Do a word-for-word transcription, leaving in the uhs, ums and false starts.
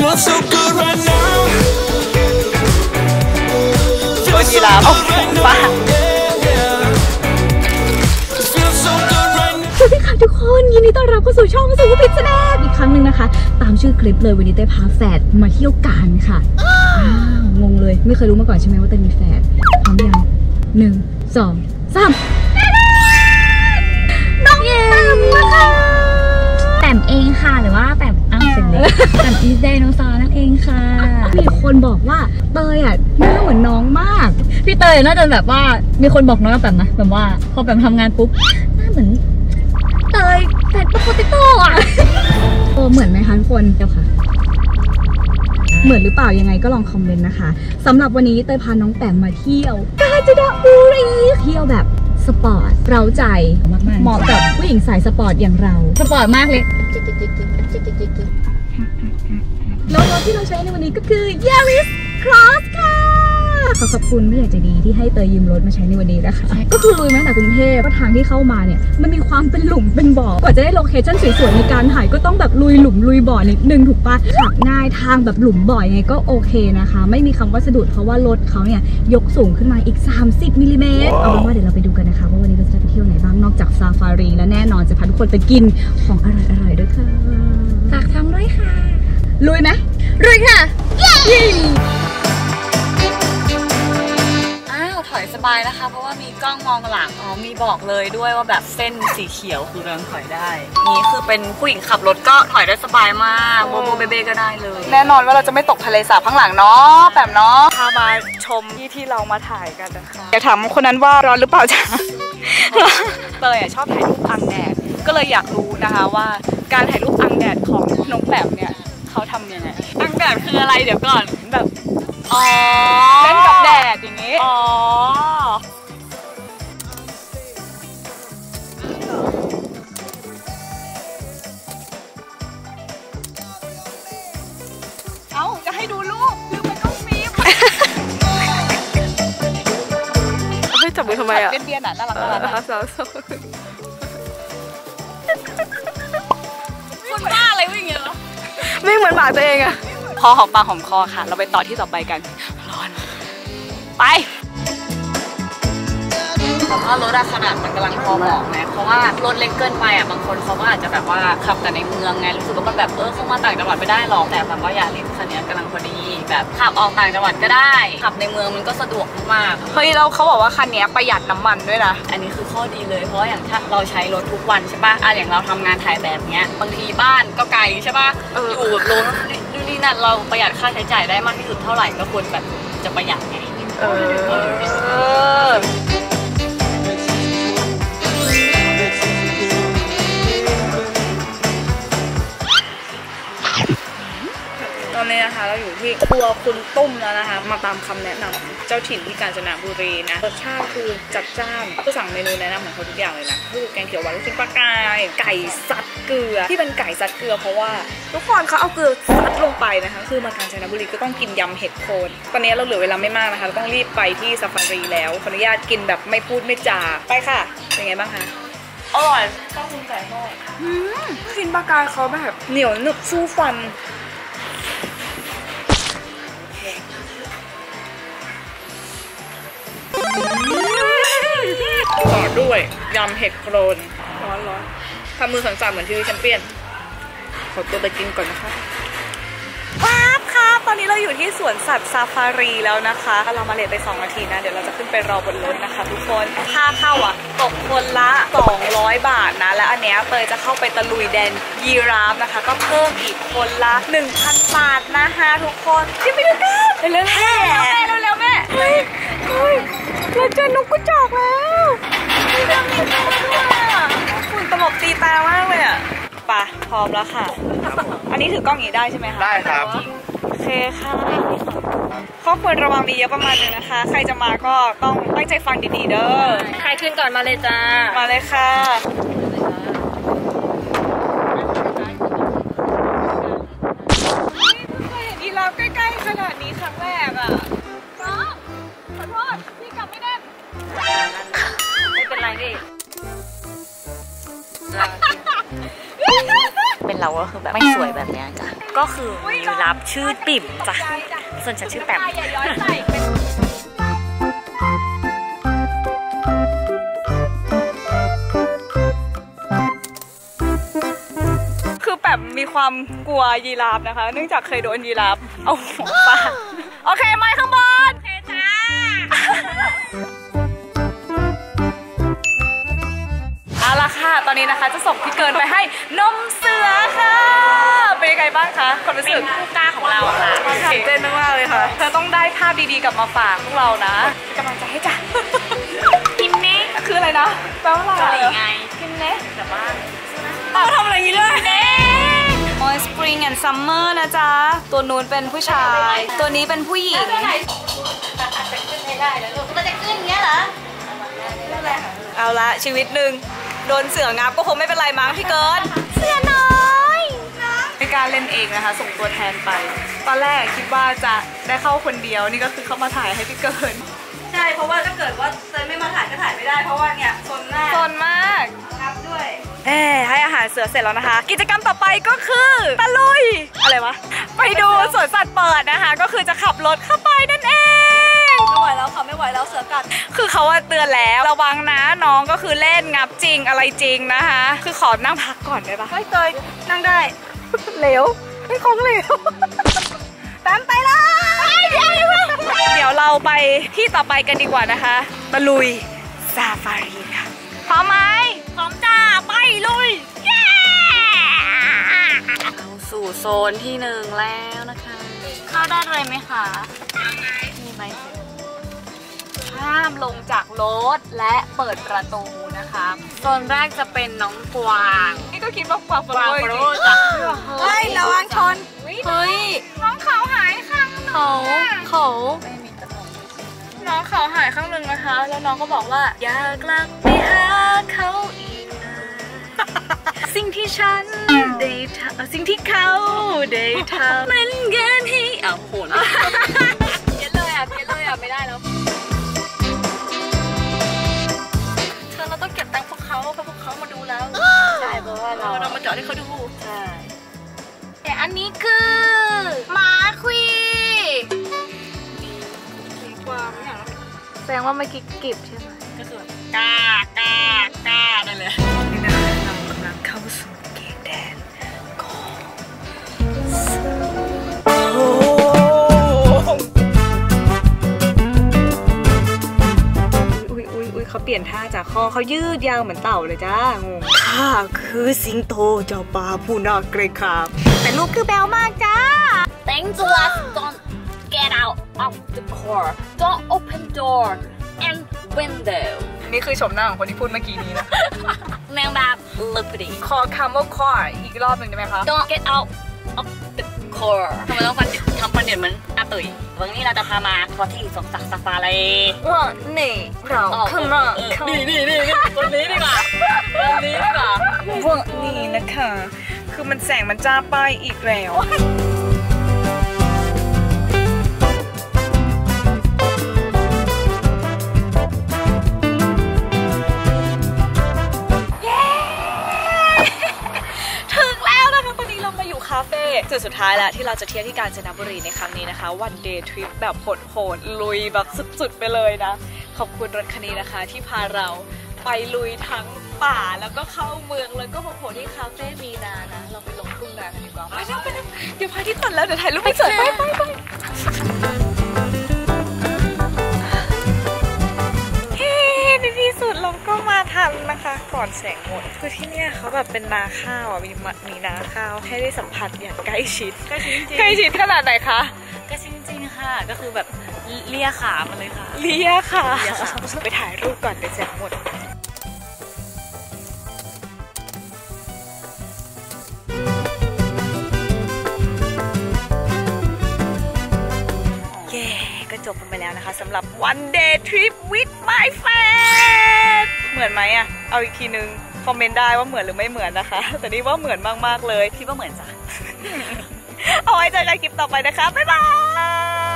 ตัวยีราฟเอาของฟาดสวัสดีค่ะทุกคนยินดีต้อนรับเข้าสู่ช่องสู่พิษแดงอีกครั้งหนึ่งนะคะตามชื่อคลิปเลยวันนี้เต้พาแฝดมาเที่ยวกันค่ะอ้าวงงเลยไม่เคยรู้มาก่อนใช่ไหมว่าเต้มีแฝดพร้อมยังหนึ่งสองสามน้องแต้มนะคะแต้มเองค่ะหรือว่าแต้มอ้าวเสียงเล็กแต้มอีสไดโนเสาร์นั่นเองค่ะมีคนบอกว่าเตยอ่ะหน้าเหมือนน้องมากพี่เตยน่าจะแบบว่ามีคนบอกน้องแบบนะแบบว่าพอแบบทำงานปุ๊บหน้าเหมือนเตยแฟนโปเตโต้อะเออเหมือนไหมคะทุกคนเจ้าค่ะเหมือนหรือเปล่ายังไงก็ลองคอมเมนต์นะคะสำหรับวันนี้เตยพาน้องแปมมาเที่ยวกาญจนบุรีเที่ยวแบบสปอร์ตเร้าใจเหมาะกับผู้หญิงสายสปอร์ตอย่างเราสปอร์ตมากเลยแล้วรถที่เราใช้ในวันนี้ก็คือ Yaris Cross ค่ะขอขอบคุณผู้ใหญ่ใจดีที่ให้เตยยืมรถมาใช้ในวันนี้นะคะก็คือลุยมาจากกรุงเทพก็ทางที่เข้ามาเนี่ยมันมีความเป็นหลุมเป็นบ่อกว่าจะได้โลเคชั่นสวยๆในการถ่ายก็ต้องแบบลุยหลุมลุยบ่อนิดนึงถูกปะขับง่ายทางแบบหลุมบ่อยไงก็โอเคนะคะไม่มีคำว่าสะดุดเพราะว่ารถเขาเนี่ยยกสูงขึ้นมาอีกสามสิบมิลลิเมตรเอาเป็นว่าเดี๋ยวเราไปดูกันนะคะว่าวันนี้เราจะไปเที่ยวไหนบ้างนอกจากซาฟารีและแน่นอนจะพาทุกคนไปกินของอร่อยๆด้วยค่ะฝากทำด้วยค่ะลุยไหมลุยค่ะถอยสบายนะคะเพราะว่ามีกล้องมองหลังอ๋อมีบอกเลยด้วยว่าแบบเส้นสีเขียวคือเราถอยได้นี่คือเป็นผู้หญิงขับรถก็ถอยได้สบายมากโบโบเบเบ้ก็ได้เลยแน่นอนว่าเราจะไม่ตกทะเลสาบข้างหลังเนาะแบบเนาะพามาชมที่ที่เรามาถ่ายกันนะคะอยากถามคนนั้นว่าร้อนหรือเปล่าจ๊ะเตยชอบถ่ายรูปอังแดดก็เลยอยากรู้นะคะว่าการถ่ายรูปอังแดดของน้องแบบเนี่ยเขาทำยังไงอังแดดคืออะไรเดี๋ยวก่อนแบบอ๋อเล่นกับแดดอย่างนี้อ๋อเอ้าจะให้ดูรูปลืมมันต้องฟิล์มไม่จับมือทำไมอ่ะเบียนๆน่ะน่ารักน่ารักสาวคุณบ้าอะไรวิ่งอย่างเงี้ยเหรอวิ่งเหมือนหมาตัวเองอะพอหอมปากหอมคอค่ะเราไปต่อที่ต่อไปกันร้อนไปแต่ว่ารถขนาดมันกำลังพอเหมาะนะเพราะว่ารถเล็กเกินไปอ่ะบางคนเขาก็อาจจะแบบว่าขับแต่ในเมืองไงรู้สึกว่ามันแบบเออเข้ามาต่างจังหวัดไม่ได้หรอกแต่แบบว่าอย่าลิ้นคันนี้กำลังพอดีแบบขับออกต่างจังหวัดก็ได้ขับในเมืองมันก็สะดวกมากเฮ้ยเราเขาบอกว่าคันนี้ประหยัดน้ำมันด้วยนะอันนี้คือข้อดีเลยเพราะอย่างถ้าเราใช้รถทุกวันใช่ป่ะอ่ะอย่างเราทำงานถ่ายแบบเนี้ยบางทีบ้านก็ไกลใช่ป่ะอยู่แบบรถนี่นั่นเราประหยัดค่าใช้จ่ายได้มากที่สุดเท่าไหร่ก็ควรแบบจะประหยัดไงเออตอนนี้นะคะเราอยู่ที่ครัวคุณตุ้มแล้วนะคะมาตามคำแนะนำเจ้าถิ่นที่กาญจนบุรีนะรสชาติคือจัดจ้านก็สั่งเมนูแนะนำของเขาทุกอย่างเลยนะคือแกงเขียวหวานลูกชิ้นปลากายไก่ซัดเกลือที่เป็นไก่ซัดเกลือเพราะว่าทุกคนเขาเอาเกลือซัดลงไปนะคะคือมากาญจนบุรีก็ต้องกินยำเห็ดโคนตอนนี้เราเหลือเวลาไม่มากนะคะเราต้องรีบไปที่ซาฟารีแล้วขออนุญาตกินแบบไม่พูดไม่จาไปค่ะเป็นไงบ้างคะอร่อยต้องกินไก่ทอดลูกชิ้นปลากายเขาแบบเหนียวหนึบสู้ฟันต่อด้วยยำเห็ดโครนร้อนร้อนทำมือสั่นๆเหมือนทีวีแชมเปี้ยนขอตัวไปกินก่อนนะคะว้าวค่ะตอนนี้เราอยู่ที่สวนสัตว์ซาฟารีแล้วนะคะเรามาเลทไปสองนาทีนะเดี๋ยวเราจะขึ้นไปรอบนรถนะคะทุกคนค่าเข้าอ่ะตกคนละสองร้อยบาทนะและอันเนี้ยเตยจะเข้าไปตะลุยแดนยีราฟนะคะก็เพิ่มอีกคนละ หนึ่งพัน บาทนะคะทุกคนที่ไปดูกันเร็วๆแม่เร็วๆแม่เฮ้ยเฮ้ยเราเจอนกกระจอกแล้วมีดำมีตัวด้วยอ่ะฝุ่นตลบตีตามากเลยอ่ะป่ะพร้อมแล้วค่ะอันนี้ถือกล้องอย่างนี้ได้ใช่ไหมคะได้ครับโอเคค่ะข้อควรระวังมีเยอะประมาณนึงนะคะใครจะมาก็ต้องตั้งใจฟังดีๆเด้อใครขึ้นก่อนมาเลยจ้ามาเลยค่ะไม่เคยเห็นยีราฟใกล้ๆขนาดนี้ครั้งแรกอ่ะน้องขอโทษพี่กลับไม่ได้ไม่เป็นไรพี่เป็นเราก็คือแบบไม่สวยแบบนี้จ้ะก็คือยีราฟชื่อปิ่มจ้ะส่วนฉันชื่อแปมคือแปมมีความกลัวยีราฟนะคะเนื่องจากเคยโดนยีราฟเอาหัวฟาดโอเคไม้ข้างบนโอเคจ้าเอาละค่ะตอนนี้นะคะจะส่งพี่เกินไปให้นมเสือค่ะเป็นยังไงบ้างคะความรู้สึกผู้กล้าของเราค่ะตื่นเต้นมากเลยค่ะเธอต้องได้ภาพดีๆกลับมาฝากพวกเรานะกำลังใจให้จ้ะกินเน่คืออะไรนะแปลว่าอะไรไงกินเน่แต่ว่าเราทำอะไรอย่างนี้เลยเน่มอยสปริงแอนด์ซัมเมอร์นะจ๊ะตัวนู้นเป็นผู้ชายตัวนี้เป็นผู้หญิงจะขึ้นไม่ได้แล้วลูกมันจะขึ้นเงี้ยเหรอเอาละชีวิตหนึ่งโดนเสืองับก็คงไม่เป็นไรมั้งพี่เกินเสือน้อยไม่กล้าเล่นเองนะคะส่งตัวแทนไปตอนแรกคิดว่าจะได้เข้าคนเดียวนี่ก็คือเข้ามาถ่ายให้พี่เกินใช่เพราะว่าถ้าเกิดว่าเตยไม่มาถ่ายก็ถ่ายไม่ได้เพราะว่าเนี่ยโซนมากโซนมากครับด้วยเอ้ให้อาหารเสือเสร็จแล้วนะคะกิจกรรมต่อไปก็คือตะลุยอะไรวะไปดูสวนสัตว์เปิดนะคะก็คือจะขับรถเข้าไปนั่นเองไม่ไหวแล้วค่ะไม่ไหวแล้วเสือกัดคือเขาเตือนแล้วระวังนะน้องก็คือเล่นงับจริงอะไรจริงนะคะคือขอนั่งพักก่อนได้ปะไม่เตยนั่งได้เหลวไม่คงเหลวตามไปเลยเดี๋ยวเดี๋ยวเราไปที่ต่อไปกันดีกว่านะคะตะลุยซาฟารีค่ะพร้อมไหมพร้อมจ้าไปลุยเย้เข้าสู่โซนที่หนึ่งแล้วนะคะเข้าได้เลยไหมคะมีไหมห้ามลงจากรถและเปิดประตูนะคะโซนแรกจะเป็นน้องกวางนี่ก็คิดว่ากวางกวางโรสจ้ะเฮ้ยระวังชนเฮ้ยน้องเขาหายข้างเขาเขาน้องเขาหายข้างหนึ่งนะคะแล้วน้องก็บอกว่าอยากกลับไปหาเขาอีกนะสิ่งที่ฉันได้ทำสิ่งที่เขาได้ทำมันเกินให้เอาโหนเพี้ยนเลยอ่ะเพี้ยนเลยอ่ะไม่ได้แล้วเธอเราต้องเก็บตังค์พวกเขาเพราะพวกเขามาดูแล้วใช่เพราะว่าเราเรามาจอดให้เขาดูใช่แต่อันนี้คือหมาควีแสดงว่าเมื่อกี้กิบใช่ไหมก็คือแบบกล้ากล้ากล้าได้เลยนี่นะคะเรากำลังเข้าสู่เกมแดนของโอ้อุ้ยอุ้ยอุ้ยเขาเปลี่ยนท่าจากคอเขายืดยาวเหมือนเต่าเลยจ้างงข้าคือสิงโตเจ้าป่าผู้น่าเกรงขามแต่ลูกคือแบวมากจ้า Thanks to us don't get out of the car don't open door and window นี่คือชมหน้าของคนที่พูดเมื่อกี้นี้นะแมงแบบลิปดีขอคำว่า car อีกรอบหนึ่งได้ไหมคะ don't get out of the car ทำไมต้องฟันทำฟันเด่นเหมือนอาตุ๋ยวันนี้เราจะพามาทัวร์ที่สวนสัตว์ซาฟารีว่านี่เราขึ้นมานี่นี่นี่คนนี้ดีกว่าคนนี้ดีกว่าว่านี่นะคะคือมันแสงมันจ้าป้ายอีกแล้วคาเฟ่จุดสุดท้ายแล้วที่เราจะเที่ยวที่กาญจนบุรีในครั้งนี้นะคะวันเดย์ทริปแบบโหดๆลุยแบบสุดๆไปเลยนะขอบคุณรถคันนี้นะคะที่พาเราไปลุยทั้งป่าแล้วก็เข้าเมืองแล้วก็มาโผล่ที่คาเฟ่มีนานะเราไปลงทุ่งนากันดีกว่าไปแล้วไปแล้วเดี๋ยวพาที่ตัดแล้วเดี๋ยวถ่ายรูปไปสวยไปไปไปในที่สุดเราก็มาทันนะคะก่อนแสงหมดคือที่เนี่ยเขาแบบเป็นนาข้าวอ่ะมีมีนาข้าวให้ได้สัมผัสอย่างใกล้ชิดใกล้ชิดใกล้ชิดขนาดไหนคะใกล้ชิดจริงค่ะก็คือแบบเลียขามาเลยค่ะเลียขาไปถ่ายรูปก่อนเดี๋ยวแสงหมดจบกันไปแล้วนะคะสำหรับ one day trip with my friend เหมือนไหมอะเอาอีกทีนึงคอมเมนต์ได้ว่าเหมือนหรือไม่เหมือนนะคะแต่นี่ว่าเหมือนมากๆเลยคิดว่าเหมือนจ้ะเอาไว้เจอกันคลิปต่อไปนะคะบ๊ายบาย